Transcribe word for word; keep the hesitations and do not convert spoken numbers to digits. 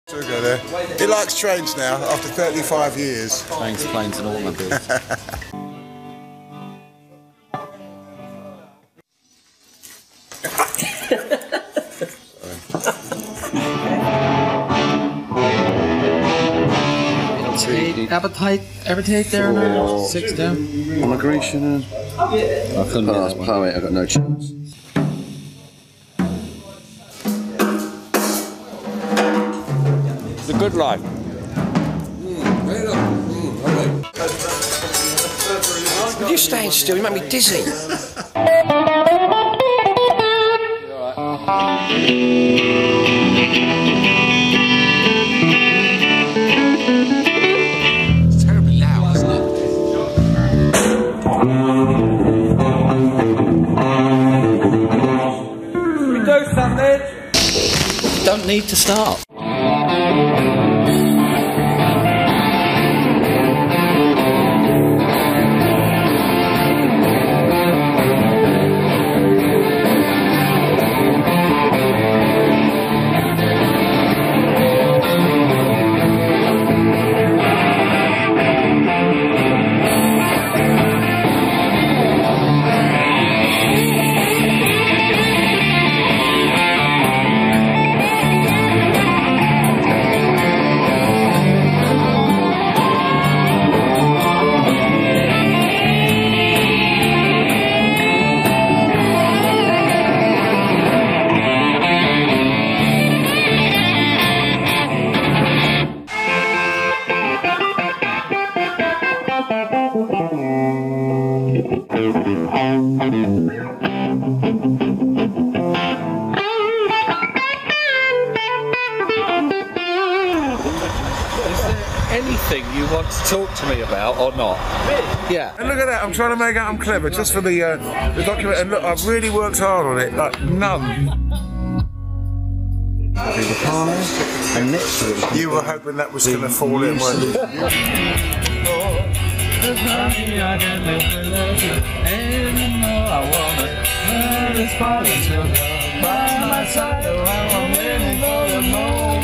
Sugar there. He likes trains now after thirty-five years. Trains, planes and automobiles. Appetite, appetite there now. Six down. I'm a Grecian. I couldn't do Pass, that one. poet, I've got no chance. It's a good life. Would you stand still? You make me dizzy. It's terribly loud, isn't it? We do something. You don't need to start. Anything you want to talk to me about or not? Yeah. And look at that, I'm trying to make out I'm clever just for the, uh, the document, and look, I've really worked hard on it, like none. And next to it, You were hoping that was going to fall in, weren't you? By my side, I'm waiting for the moment.